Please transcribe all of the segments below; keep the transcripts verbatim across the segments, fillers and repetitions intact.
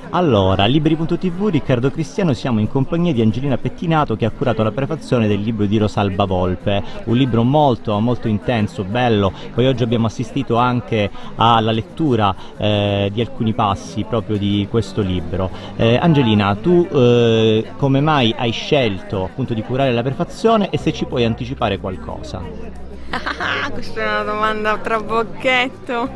Allora, Liberi punto tivù, Riccardo Cristiano, siamo in compagnia di Angelina Pettinato che ha curato la prefazione del libro di Rosalba Volpe, un libro molto molto intenso, bello. Poi oggi abbiamo assistito anche alla lettura eh, di alcuni passi proprio di questo libro. Eh, Angelina, tu eh, come mai hai scelto appunto di curare la prefazione e se ci puoi anticipare qualcosa? Ah, questa è una domanda a trabocchetto.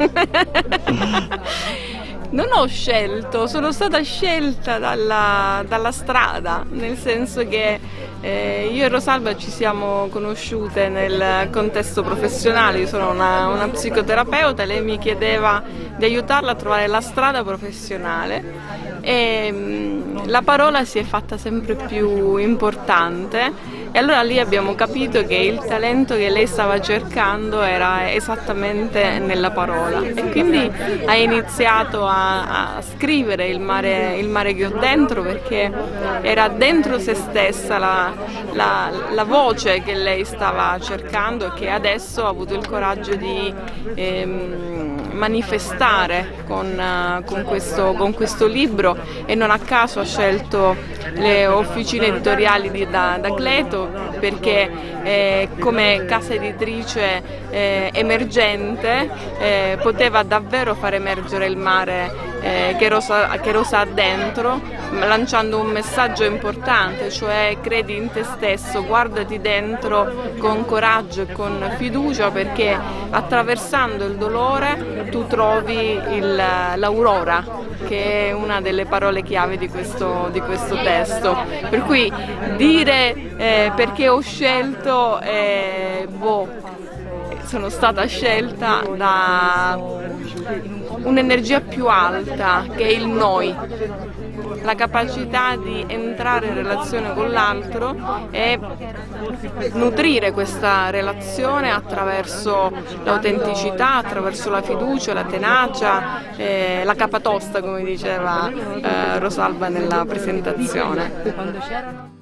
Non ho scelto, sono stata scelta dalla, dalla strada, nel senso che eh, io e Rosalba ci siamo conosciute nel contesto professionale. Io sono una, una psicoterapeuta e lei mi chiedeva di aiutarla a trovare la strada professionale e mh, la parola si è fatta sempre più importante. E allora lì abbiamo capito che il talento che lei stava cercando era esattamente nella parola e quindi ha iniziato a, a scrivere il mare, il mare che ho dentro, perché era dentro se stessa la, la, la voce che lei stava cercando e che adesso ha avuto il coraggio di ehm, manifestare con, uh, con, questo, con questo libro, e non a caso ha scelto le officine editoriali di, da, da Cleto, perché eh, come casa editrice eh, emergente eh, poteva davvero far emergere il mare eh, che, Rosa, che Rosa ha dentro, lanciando un messaggio importante, cioè credi in te stesso, guardati dentro con coraggio e con fiducia, perché attraversando il dolore tu trovi l'aurora, che è una delle parole chiave di questo, di questo testo. Per cui dire eh, perché ho scelto, eh, boh, sono stata scelta da un'energia più alta, che è il noi, la capacità di entrare in relazione con l'altro e nutrire questa relazione attraverso l'autenticità, attraverso la fiducia, la tenacia, eh, la capatosta, come diceva eh, Rosalba nella presentazione.